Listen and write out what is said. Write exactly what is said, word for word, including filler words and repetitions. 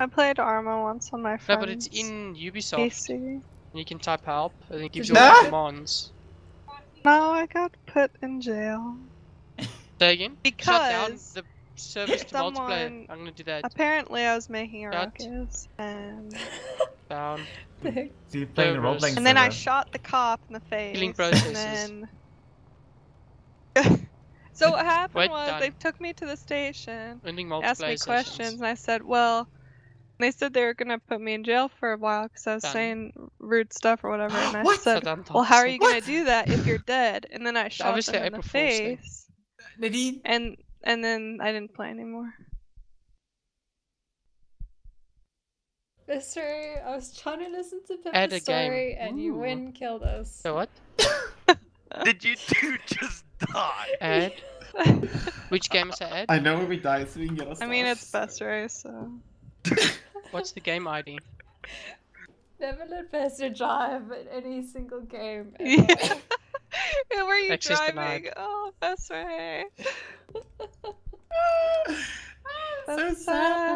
I played Arma once on my friend's No, but it's in Ubisoft. P C. And you can type help, and it gives Did you all you- the commands. No, I got put in jail. Say again? Shut down Because the service to someone- multiplayer. I'm gonna do that. apparently I was making a Shut. ruckus, and Down. So you're playing a role playing and then I server. shot the cop in the face. Killing and processes. then... So what happened Wait, was done. they took me to the station, Ending asked multiplayer me questions, sessions. and I said, well, they said they were gonna put me in jail for a while because I was Done. saying rude stuff or whatever, and I What? said, Done, well, how are Thompson. you gonna What? do that if you're dead? And then I shot Obviously them in the April Fool's Day. face, Nadine. and and then I didn't play anymore. Mister, I was trying to listen to Add Pippa's a game. story and you Ooh. went and killed us. So what? Did you two just die? Add? Which game is that add? I know where we die, so we can get us. I mean, it's best race, so. What's the game I D? Never let Pastor drive in any single game. Yeah. ever. Yeah, were you Access driving? denied. Oh, best way. So That's sad.